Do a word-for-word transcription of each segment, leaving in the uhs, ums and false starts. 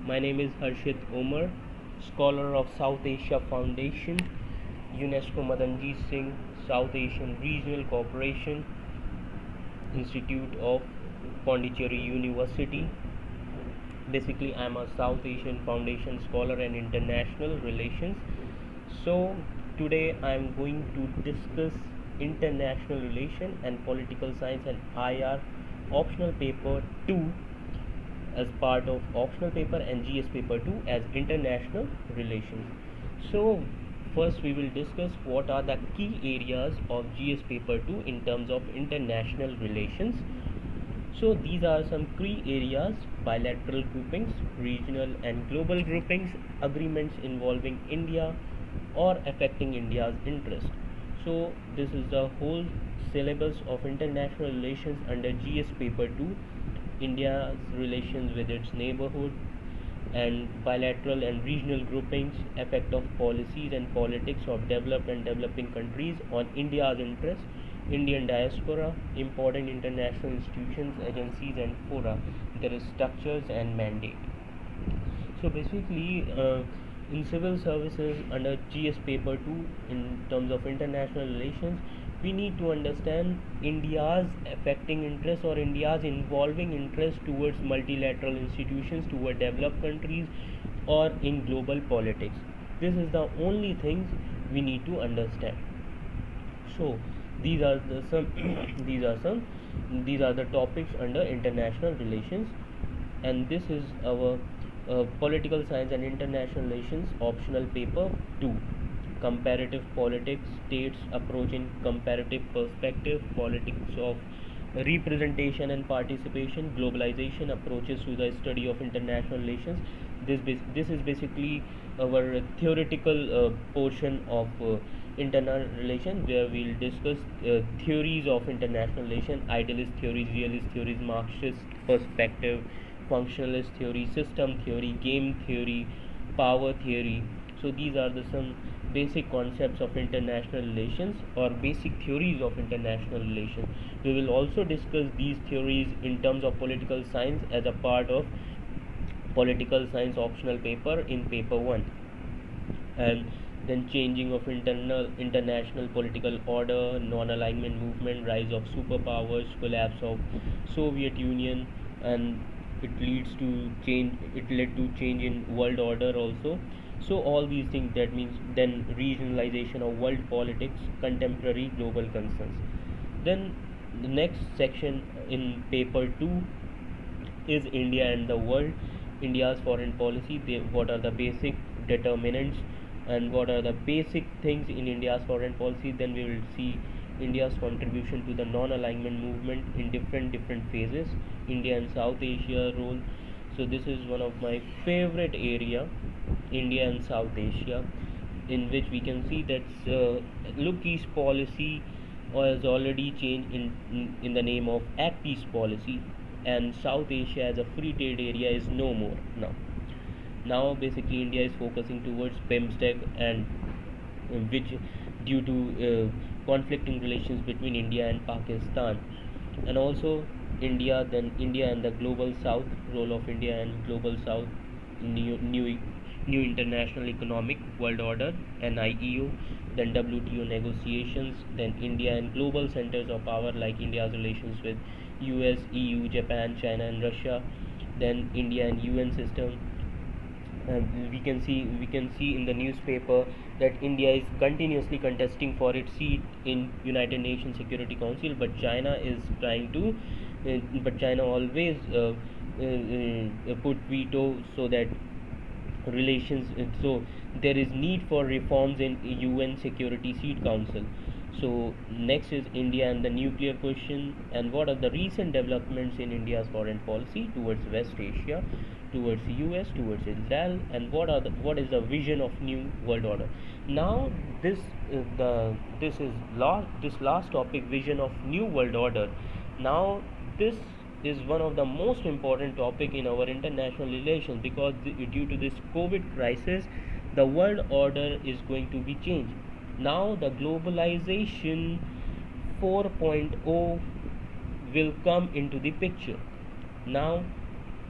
My name is Harshit Omar, scholar of South Asia Foundation, UNESCO Madanjit Singh South Asian Regional Cooperation Institute of Pondicherry University. Basically, I am a South Asian Foundation scholar and international relations. So, today I am going to discuss international relation and political science and I R optional paper two as part of optional paper and G S paper two as international relations. So first we will discuss what are the key areas of G S paper two in terms of international relations. So these are some key areas: bilateral groupings, regional and global groupings, agreements involving India or affecting India's interest. So this is the whole syllabus of international relations under G S paper two. India's relations with its neighborhood and bilateral and regional groupings, effect of policies and politics of developed and developing countries on India's interests, Indian diaspora, important international institutions, agencies and fora, their structures and mandate. So basically, uh, in civil services under G S paper two, in terms of international relations, we need to understand India's affecting interest or India's involving interest towards multilateral institutions, toward developed countries or in global politics. This is the only things we need to understand. So these are the some these are some these are the topics under international relations, and this is our uh, political science and international relations optional paper two. Comparative politics, states approach in comparative perspective, politics of representation and participation, globalization, approaches to the study of international relations. This this is basically our theoretical uh, portion of uh, international relation, where we'll discuss uh, theories of international relation: idealist theories, realist theories, Marxist perspective, functionalist theory, system theory, game theory, power theory. So these are the some basic concepts of international relations or basic theories of international relations. We will also discuss these theories in terms of political science as a part of political science optional paper in paper one. And then changing of internal international political order, non-alignment movement, rise of superpowers, collapse of Soviet Union, and it leads to change it led to change in world order also. So all these things, that means then regionalization of world politics, contemporary global concerns. Then the next section in paper two is India and the world, India's foreign policy. They, what are the basic determinants and what are the basic things in India's foreign policy. Then we will see India's contribution to the non-alignment movement in different different phases, India and South Asia role. So this is one of my favorite area, India and South Asia, in which we can see that uh, Look East policy was already changed in, in in the name of Act East policy, and South Asia as a free trade area is no more now. Now basically India is focusing towards BIMSTEC, and uh, which due to uh, conflicting relations between India and Pakistan, and also India, then India and the global South, role of India and global South, new new new international economic world order, N I E O, then W T O negotiations, then India and global centers of power like India's relations with U S, E U, Japan, China and Russia, then India and U N system. Uh, we can see we can see in the newspaper that India is continuously contesting for its seat in United Nations Security Council, but China is trying to uh, but China always uh, uh, uh, put veto, so that relations uh, so there is need for reforms in U N Security Seat Council. So next is India and the nuclear question, and what are the recent developments in India's foreign policy towards West Asia, towards U S, towards Israel, and what are the, what is the vision of new world order. Now this is the this is last this last topic, vision of new world order. Now this is one of the most important topic in our international relations, because the, due to this COVID crisis, the world order is going to be changed. Now the globalization four point oh will come into the picture. Now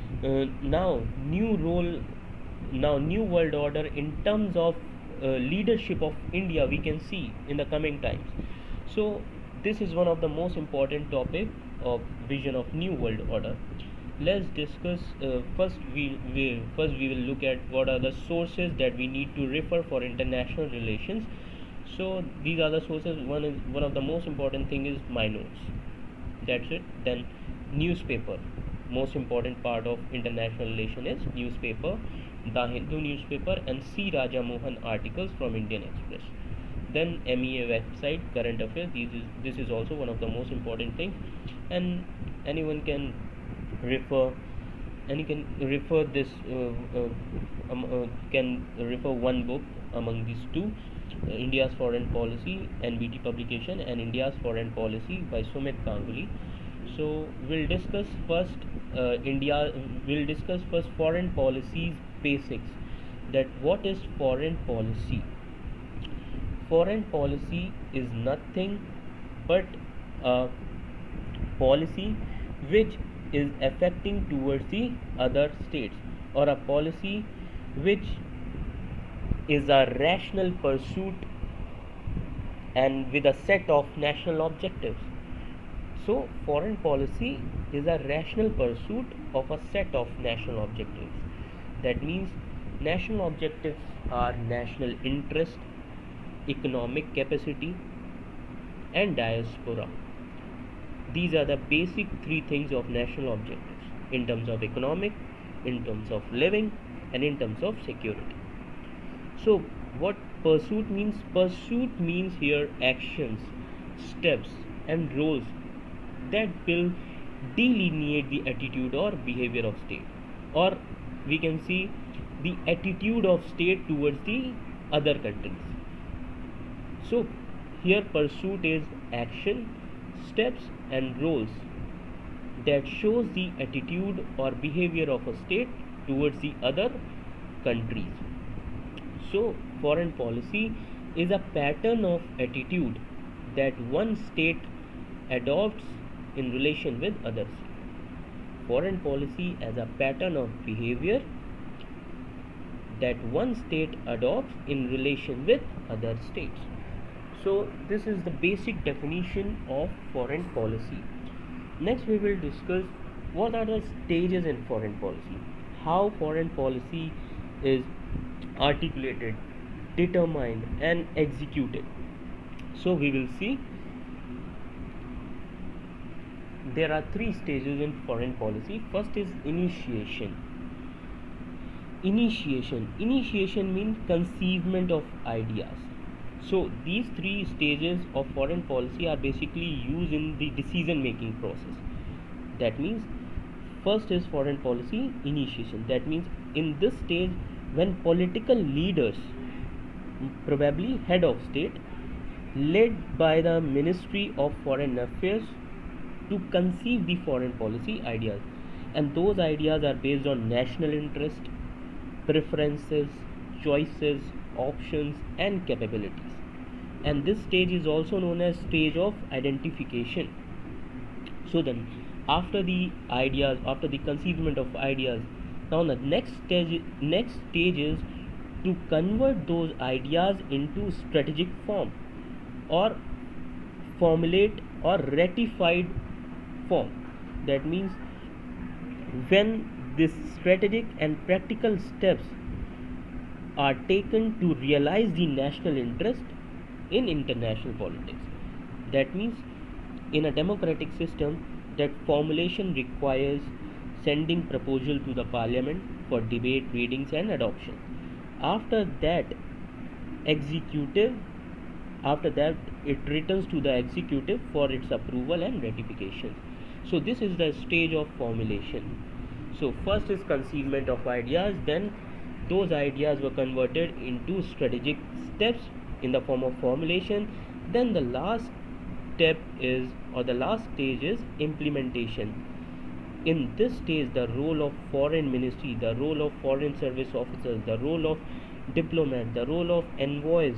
Uh, now new role now new world order in terms of uh, leadership of India we can see in the coming times. So this is one of the most important topic of vision of new world order. Let's discuss. Uh, first we, we first we will look at what are the sources that we need to refer for international relations. So these are the sources. One is one of the most important thing is my notes. That's it. Then newspaper, most important part of international relation is newspaper, the Hindu newspaper and C Raja Mohan articles from Indian Express. Then M E A website, current affairs. This is this is also one of the most important thing, and anyone can refer and you can refer this uh, uh, um, uh, can refer one book among these two, uh, India's Foreign Policy, N B T publication, and India's Foreign Policy by Sumit Ganguly. So we'll discuss first uh, India we'll discuss first foreign policies basics, that what is foreign policy. Foreign policy is nothing but a policy which is affecting towards the other states, or a policy which is a rational pursuit and with a set of national objectives. So foreign policy is a rational pursuit of a set of national objectives. That means national objectives are national interest, economic capacity and diaspora. These are the basic three things of national objectives in terms of economic, in terms of living and in terms of security. So what pursuit means? Pursuit means here actions, steps and roles that will delineate the attitude or behavior of state, or we can see the attitude of state towards the other countries. So here pursuit is action, steps and roles that shows the attitude or behavior of a state towards the other countries. So foreign policy is a pattern of attitude that one state adopts in relation with others. Foreign policy as a pattern of behavior that one state adopts in relation with other states. So this is the basic definition of foreign policy. Next we will discuss what are the stages in foreign policy, how foreign policy is articulated, determined and executed. So we will see there are three stages in foreign policy. First is initiation. Initiation. Initiation means conceivement of ideas. So these three stages of foreign policy are basically used in the decision making process. That means first is foreign policy initiation. That means in this stage when political leaders, probably head of state, led by the Ministry of Foreign Affairs, to conceive the foreign policy ideas, and those ideas are based on national interest, preferences, choices, options and capabilities. And this stage is also known as stage of identification. So then after the ideas, after the conceivement of ideas, now the next stage next stage is to convert those ideas into strategic form, or formulate or ratified form. That means when these strategic and practical steps are taken to realize the national interest in international politics. That means in a democratic system, that formulation requires sending proposal to the parliament for debate, readings and adoption. After that executive after that it returns to the executive for its approval and ratification. So this is the stage of formulation. So first is conceivement of ideas, then those ideas were converted into strategic steps in the form of formulation, then the last step is, or the last stage is implementation. In this stage the role of foreign ministry, the role of foreign service officers, the role of diplomat, the role of envoys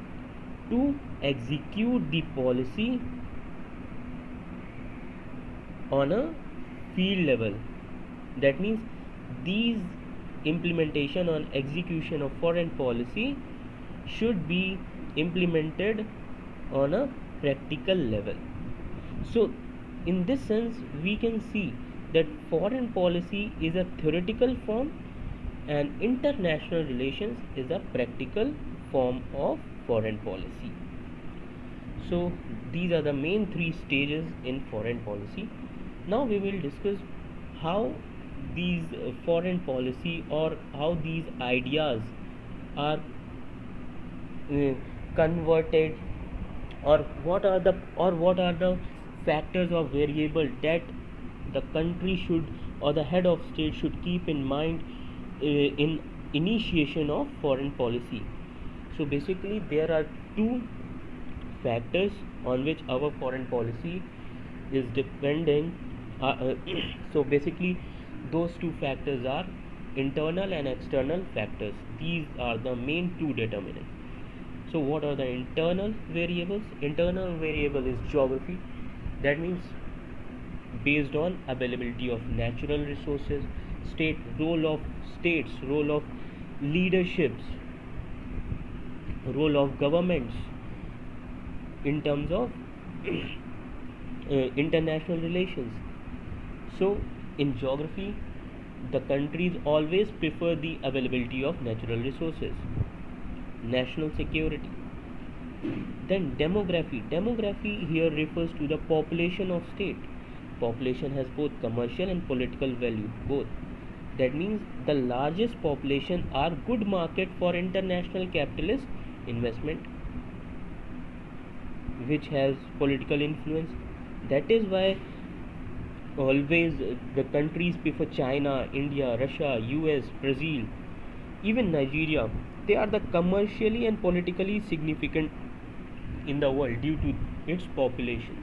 to execute the policy on a field level. That means these implementation on execution of foreign policy should be implemented on a practical level. So in this sense we can see that foreign policy is a theoretical form and international relations is a practical form of foreign policy. So these are the main three stages in foreign policy. Now we will discuss how these uh, foreign policy or how these ideas are uh, converted, or what are the or what are the factors or variable that the country should or the head of state should keep in mind uh, in initiation of foreign policy. So basically there are two factors on which our foreign policy is depending. Uh, uh, so basically those two factors are internal and external factors. These are the main two determinants. So what are the internal variables? Internal variable is geography. That means based on availability of natural resources, state role of states, role of leaderships, role of governments in terms of uh, international relations. So in geography, the countries always prefer the availability of natural resources. National security. Then demography. Demography here refers to the population of state. Population has both commercial and political value, both. That means the largest population are good market for international capitalist investment, which has political influence. That is why always the countries prefer China, India, Russia, U S, Brazil, even Nigeria. They are the commercially and politically significant in the world due to its populations.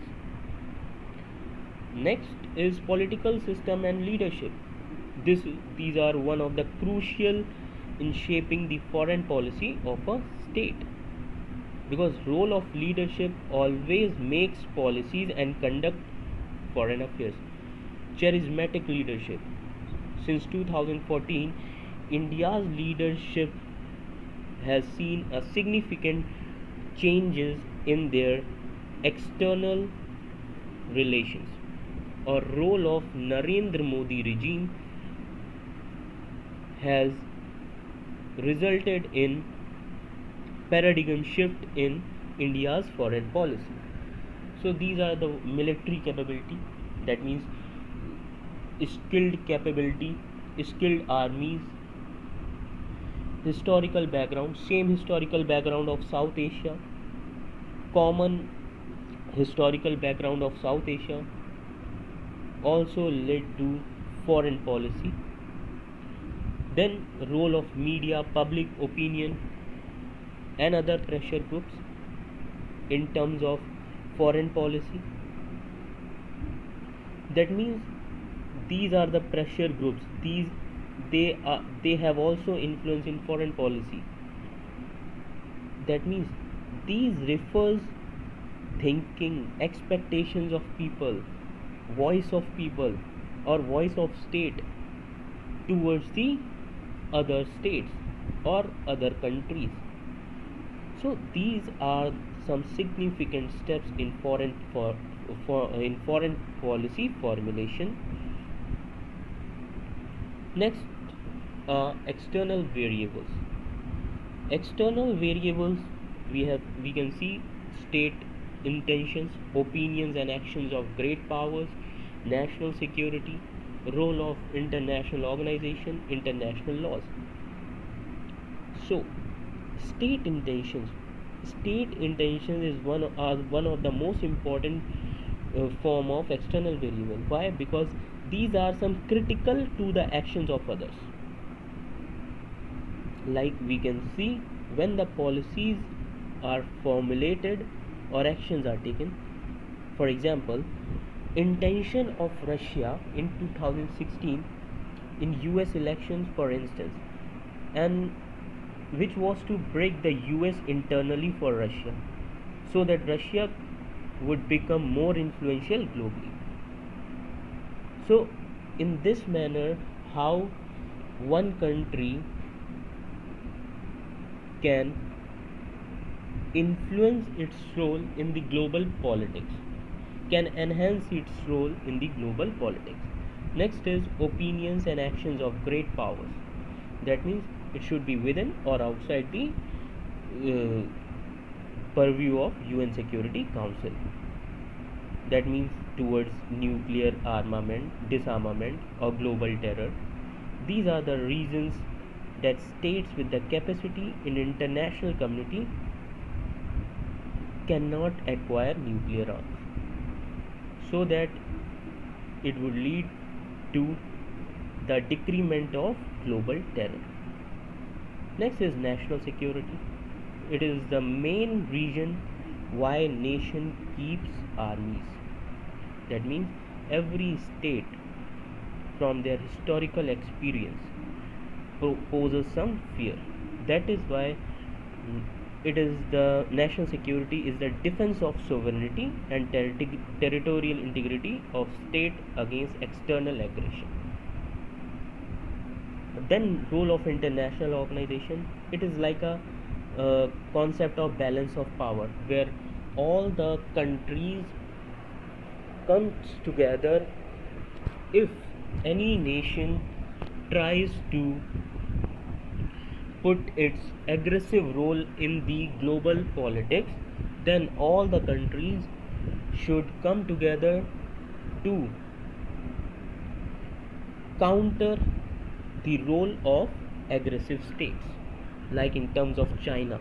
Next is political system and leadership. This, these are one of the crucial in shaping the foreign policy of a state, because role of leadership always makes policies and conduct foreign affairs. Charismatic leadership. Since two thousand fourteen, India's leadership has seen a significant changes in their external relations. A role of Narendra Modi regime has resulted in paradigm shift in India's foreign policy. So these are the military capability, that means skilled capability, skilled armies. Historical background, same historical background of South Asia, common historical background of South Asia also led to foreign policy. Then role of media, public opinion and other pressure groups in terms of foreign policy. That means these are the pressure groups. These they are they have also influence in foreign policy. That means these refers thinking, expectations of people, voice of people or voice of state towards the other states or other countries. So these are some significant steps in foreign for, for in foreign policy formulation. Next, uh, external variables. External variables, we have we can see state intentions, opinions and actions of great powers, national security, role of international organization, international laws. So state intentions state intentions is one of, are one of the most important uh, form of external variable. Why? Because these are some critical to the actions of others. Like we can see when the policies are formulated or actions are taken. For example, intention of Russia in two thousand sixteen in U S elections, for instance, and which was to break the U S internally for Russia, so that Russia would become more influential globally. So in this manner, how one country can influence its role in the global politics, can enhance its role in the global politics. Next is opinions and actions of great powers. That means it should be within or outside the uh, purview of U N Security Council. That means towards nuclear armament, disarmament, or global terror. These are the reasons that states with the capacity in international community cannot acquire nuclear arms, so that it would lead to the decrement of global terror. Next is national security. It is the main reason why a nation keeps armies. That means every state from their historical experience poses some fear. That is why it is the national security is the defense of sovereignty and ter- territorial integrity of state against external aggression. Then role of international organization, it is like a uh, concept of balance of power, where all the countries comes together. If any nation tries to put its aggressive role in the global politics, then all the countries should come together to counter the role of aggressive states. Like in terms of China,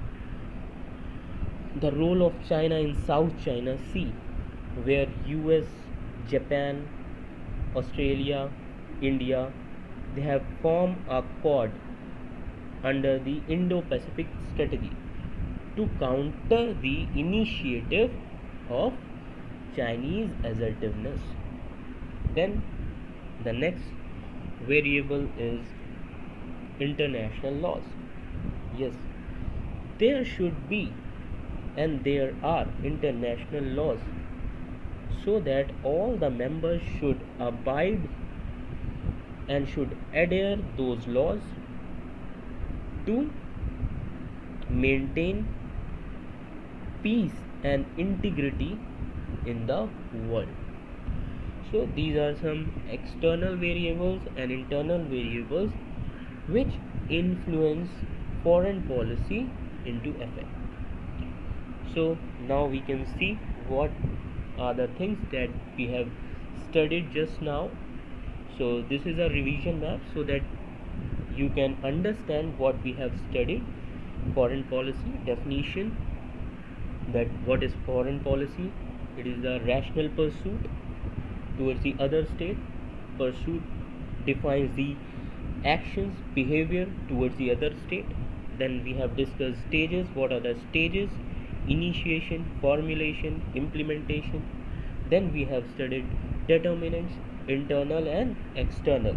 the role of China in South China Sea, where U S, Japan, Australia, India, they have formed a quad under the Indo-Pacific strategy to counter the initiative of Chinese assertiveness. Then the next variable is international laws. Yes, there should be and there are international laws, so that all the members should abide and should adhere those laws to maintain peace and integrity in the world. So these are some external variables and internal variables which influence foreign policy into effect. So now we can see what are the things that we have studied just now. So this is a revision map so that you can understand what we have studied. Foreign policy definition, that what is foreign policy? It is a rational pursuit towards the other state. Pursuit defines the actions, behavior towards the other state. Then we have discussed stages. What are the stages? Initiation, formulation, implementation. Then we have studied determinants, internal and external.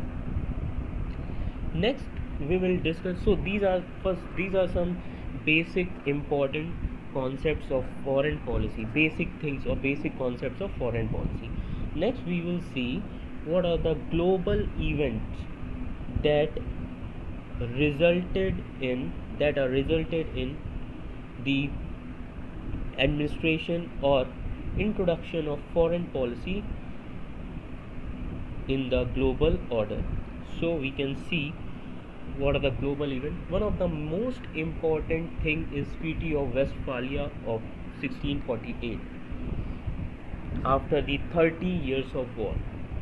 Next we will discuss, so these are first these are some basic important concepts of foreign policy, basic things or basic concepts of foreign policy. Next we will see what are the global events that resulted in that are resulted in the administration or introduction of foreign policy in the global order. So we can see what are the global events. One of the most important thing is Treaty of Westphalia of sixteen forty-eight. After the thirty years of war,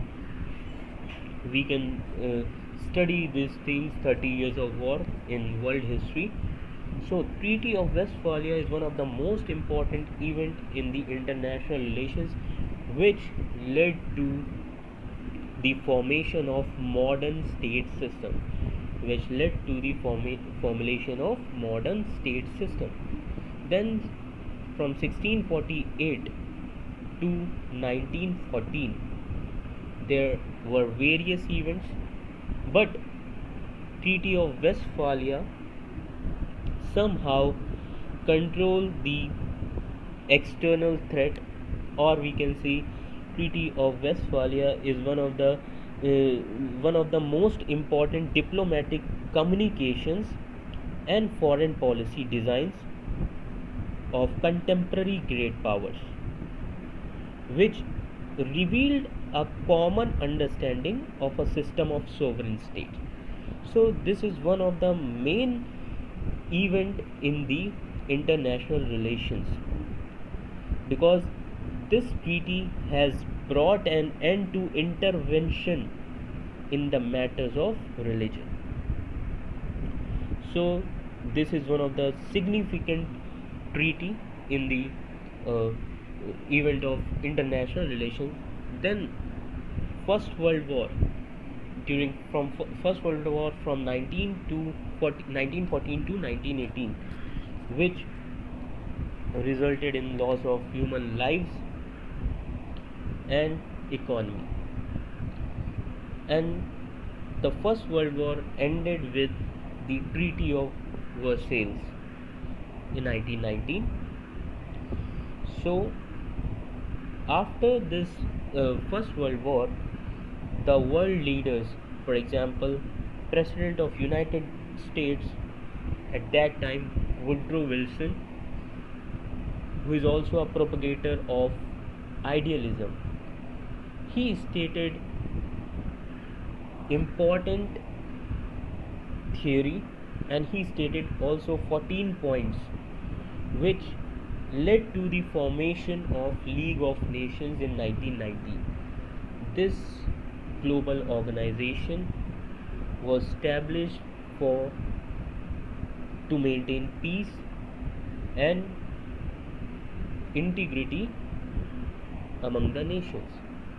we can uh, study these things, thirty years of war in world history. So Treaty of Westphalia is one of the most important event in the international relations, which led to the formation of modern state system, which led to the forma- formulation of modern state system. Then from sixteen forty-eight to nineteen fourteen, there were various events, but Treaty of Westphalia somehow control the external threat, or we can see Treaty of Westphalia is one of the uh, one of the most important diplomatic communications and foreign policy designs of contemporary great powers, which revealed a common understanding of a system of sovereign states. So this is one of the main event in the international relations, because this treaty has brought an end to intervention in the matters of religion. So this is one of the significant treaty in the uh, event of international relations. Then First World War, during from First World War from nineteen to nineteen fourteen to nineteen eighteen, which resulted in loss of human lives and economy. And the First World War ended with the Treaty of Versailles in nineteen nineteen. So after this uh, First World War, the world leaders, for example, President of United States at that time, Woodrow Wilson, who is also a propagator of idealism, he stated important theory, and he stated also fourteen points which led to the formation of League of Nations in nineteen ninety. This global organization was established for to maintain peace and integrity among the nations.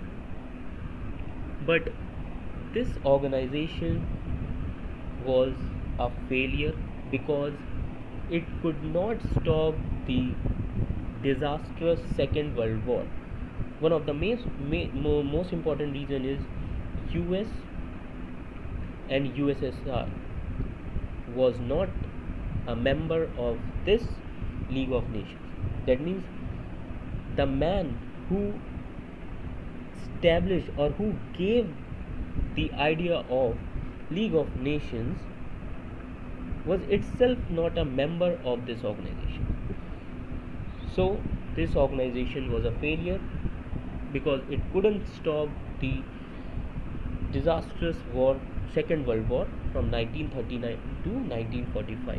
But this organization was a failure because it could not stop the disastrous Second World War. One of the most, most important reason is U S and U S S R was not a member of this League of Nations. That means the man who established or who gave the idea of League of Nations was itself not a member of this organization. So this organization was a failure because it couldn't stop the disastrous war, Second World War, from nineteen thirty-nine to nineteen forty-five.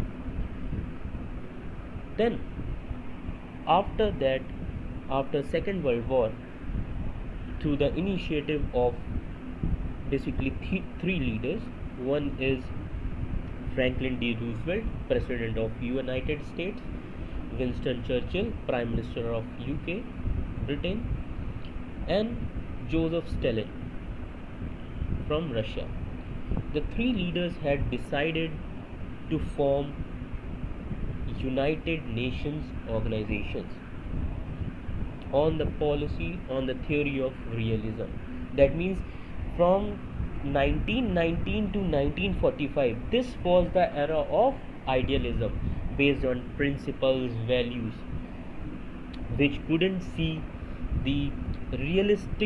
Then after that, after Second World War, through the initiative of basically th- three leaders, one is Franklin D. Roosevelt, President of United States, Winston Churchill, Prime Minister of U K, Britain, and Joseph Stalin from Russia. The three leaders had decided to form United Nations organizations on the policy, on the theory of realism. That means from nineteen nineteen to nineteen forty-five, this was the era of idealism based on principles, values, which couldn't see the realistic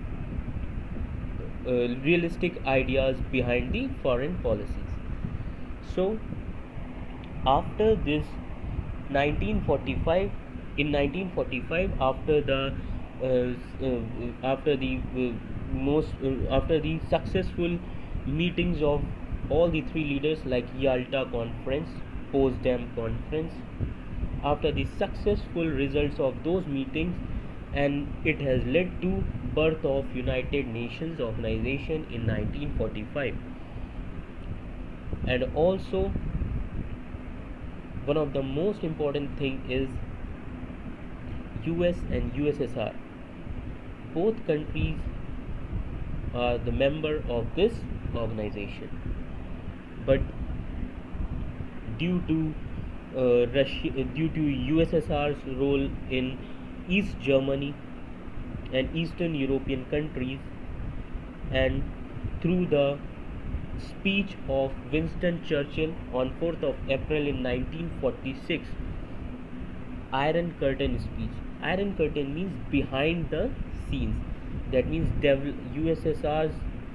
uh, realistic ideas behind the foreign policies. So after this nineteen forty-five, in nineteen forty-five, after the uh, uh, after the uh, most uh, after the successful meetings of all the three leaders, like Yalta Conference, Potsdam Conference, after the successful results of those meetings, and it has led to birth of United Nations organization in nineteen forty-five. And also one of the most important thing is U S and U S S R. Both countries are the member of this organization, but due to uh, Russia, due to U S S R's role in East Germany and Eastern European countries, and through the speech of Winston Churchill on fourth of April in nineteen forty-six, Iron Curtain speech. Iron Curtain means behind the scenes. That means U S S R's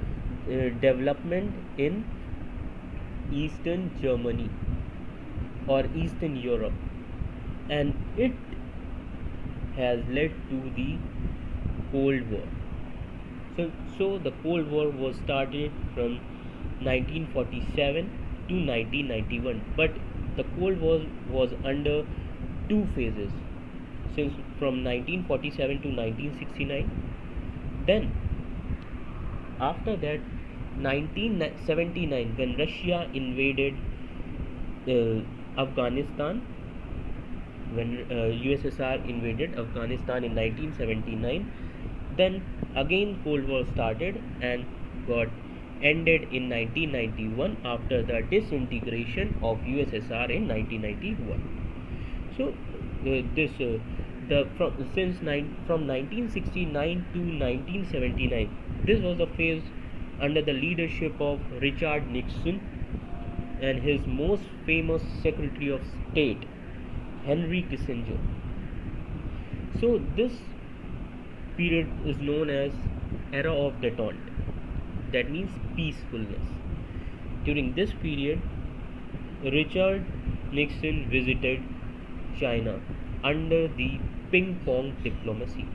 uh, development in Eastern Germany or Eastern Europe, and it has led to the Cold War. So, so the Cold War was started from nineteen forty-seven to nineteen ninety-one, but the Cold War was under two phases, since from nineteen forty-seven to nineteen sixty-nine. Then after that, nineteen seventy-nine, when Russia invaded uh, Afghanistan, when uh, U S S R invaded Afghanistan in nineteen seventy-nine, then again Cold War started and got ended in nineteen ninety-one after the disintegration of U S S R in nineteen ninety-one. So uh, this uh, the from since nine, from nineteen sixty-nine to nineteen seventy-nine, this was a phase under the leadership of Richard Nixon and his most famous Secretary of State, Henry Kissinger. So this period is known as Era of Détente, that means peacefulness. During this period, Richard Nixon visited China under the ping pong diplomacy.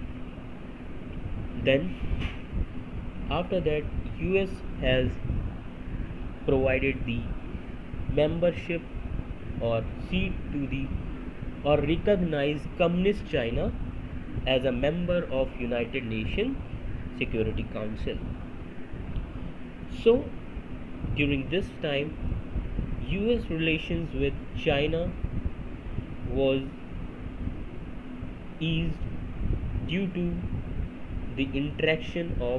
Then after that, U S has provided the membership or seat to the or recognized Communist China as a member of United Nations Security Council. So during this time, U S relations with China was eased due to the interaction of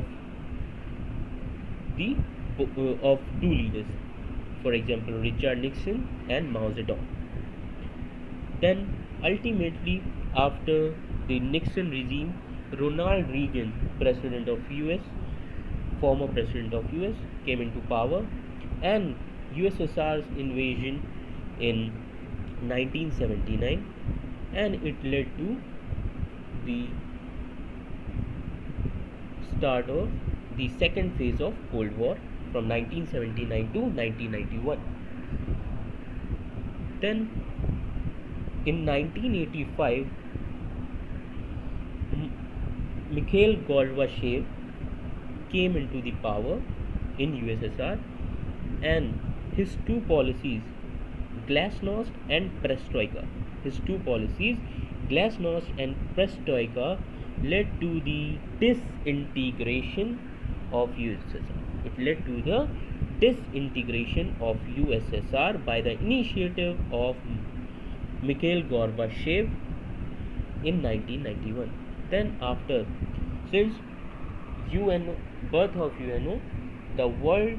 the uh, of two leaders, for example Richard Nixon and Mao Zedong. Then ultimately, after the Nixon regime, Ronald Reagan, president of U S, former president of U S, came into power, and U S S R's invasion in nineteen seventy-nine, and it led to the start of the second phase of Cold War from nineteen seventy-nine to nineteen ninety-one. Then in nineteen eighty-five, M- Mikhail Gorbachev came into the power in U S S R, and his two policies, Glasnost and Perestroika, his two policies, Glasnost and Perestroika, led to the disintegration of U S S R. It led to the disintegration of U S S R by the initiative of Mikhail Gorbachev in nineteen ninety-one. Then after, since U N O, birth of U N O, the world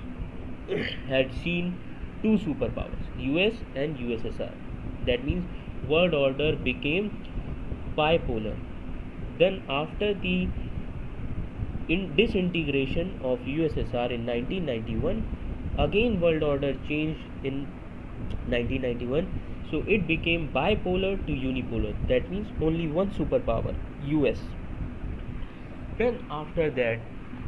had seen two superpowers, U S and U S S R. That means world order became bipolar. Then after the in disintegration of U S S R in nineteen ninety-one, again world order changed in nineteen ninety-one, so it became bipolar to unipolar. That means only one superpower, U S. Then after that,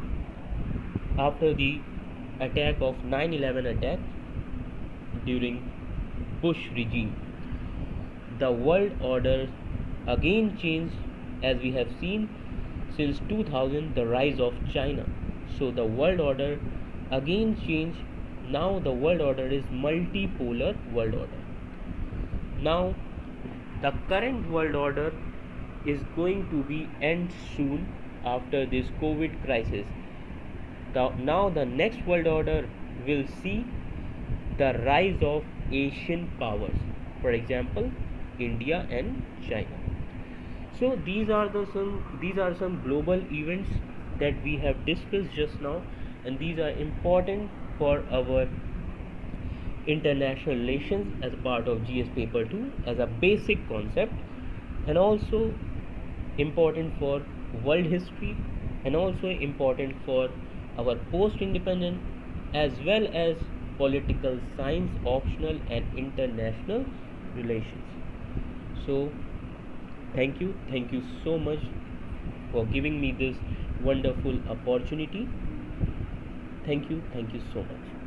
after the attack of nine eleven attack during Bush regime, the world order again changed, as we have seen since two thousand, the rise of China. So the world order again changed. Now the world order is multipolar world order. Now the current world order is going to be end soon after this COVID crisis. The, now the next world order will see the rise of Asian powers, for example India and China. So these are the some these are some global events that we have discussed just now, and these are important for our international relations as a part of G S paper two as a basic concept, and also important for world history, and also important for our post independent as well as political science optional and international relations. So thank you thank you so much for giving me this wonderful opportunity. Thank you. Thank you so much.